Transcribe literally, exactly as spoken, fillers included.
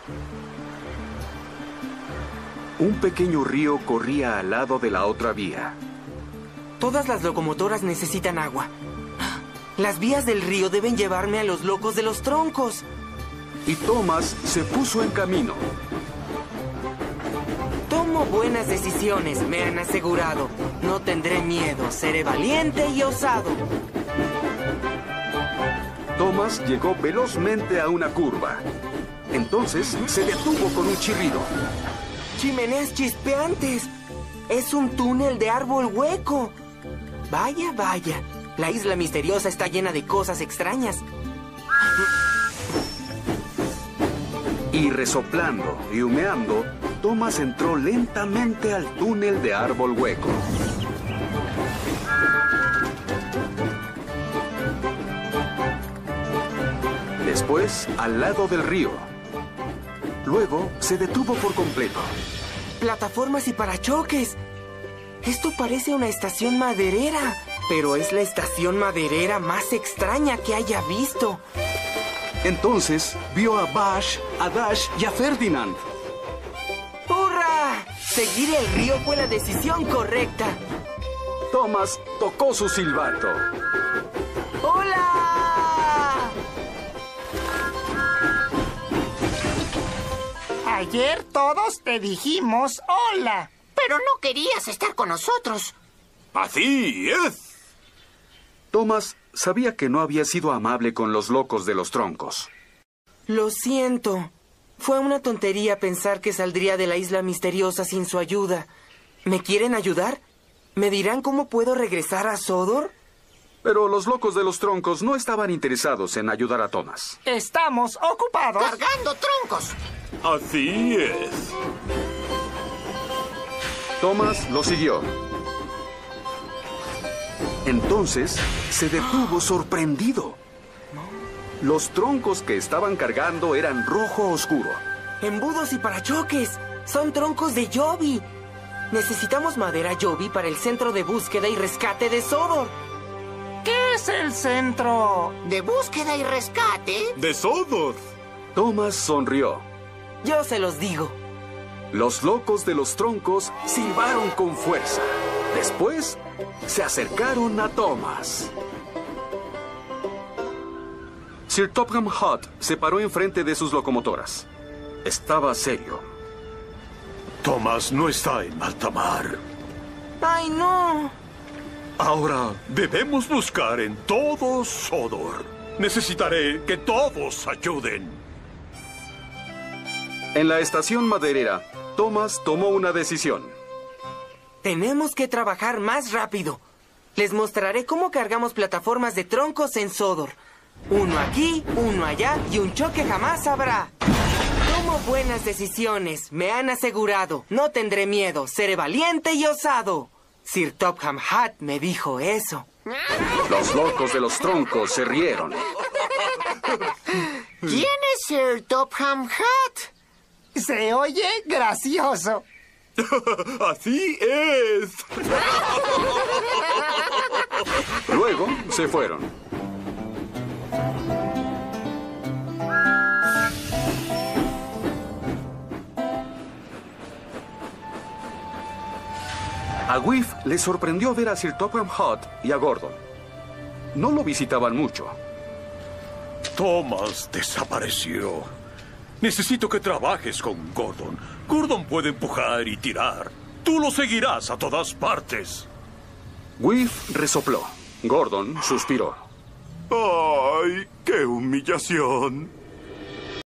Un pequeño río corría al lado de la otra vía. Todas las locomotoras necesitan agua. Las vías del río deben llevarme a los locos de los troncos. Y Thomas se puso en camino. Tomo buenas decisiones, me han asegurado. No tendré miedo, seré valiente y osado. Thomas llegó velozmente a una curva. Entonces se detuvo con un chirrido. ¡Chimeneas chispeantes! ¡Es un túnel de árbol hueco! Vaya, vaya. La isla misteriosa está llena de cosas extrañas. Y resoplando y humeando, Thomas entró lentamente al túnel de árbol hueco. Después, al lado del río. Luego, se detuvo por completo. ¡Plataformas y parachoques! Esto parece una estación maderera, pero es la estación maderera más extraña que haya visto. Entonces, vio a Bash, a Dash y a Ferdinand. ¡Hurra! Seguir el río fue la decisión correcta. Thomas tocó su silbato. ¡Hola! Ayer todos te dijimos hola. Pero no querías estar con nosotros. ¡Así es! Thomas sabía que no había sido amable con los locos de los troncos. Lo siento. Fue una tontería pensar que saldría de la isla misteriosa sin su ayuda. ¿Me quieren ayudar? ¿Me dirán cómo puedo regresar a Sodor? Pero los locos de los troncos no estaban interesados en ayudar a Thomas. Estamos ocupados. ¡Cargando troncos! Así es. Thomas lo siguió. Entonces, se detuvo sorprendido. Los troncos que estaban cargando eran rojo oscuro. ¡Embudos y parachoques! ¡Son troncos de Yobi! Necesitamos madera Yobi para el centro de búsqueda y rescate de Sodor. ¿Qué es el centro? ¿De búsqueda y rescate? ¡De Sodor! Thomas sonrió. Yo se los digo. Los locos de los troncos silbaron con fuerza. Después, se acercaron a Thomas. Sir Topham Hatt se paró enfrente de sus locomotoras. Estaba serio. Thomas no está en alta mar. ¡Ay, no! Ahora debemos buscar en todo Sodor. Necesitaré que todos ayuden. En la estación maderera, Thomas tomó una decisión. Tenemos que trabajar más rápido. Les mostraré cómo cargamos plataformas de troncos en Sodor. Uno aquí, uno allá y un choque jamás habrá. Tomo buenas decisiones, me han asegurado. No tendré miedo, seré valiente y osado. Sir Topham Hatt me dijo eso. Los locos de los troncos se rieron. ¿Quién es Sir Topham Hatt? Se oye gracioso. Así es. Luego se fueron. A Whiff le sorprendió ver a Sir Topham Hatt y a Gordon. No lo visitaban mucho. Thomas desapareció. Necesito que trabajes con Gordon. Gordon puede empujar y tirar. Tú lo seguirás a todas partes. Whiff resopló. Gordon suspiró. ¡Ay, qué humillación!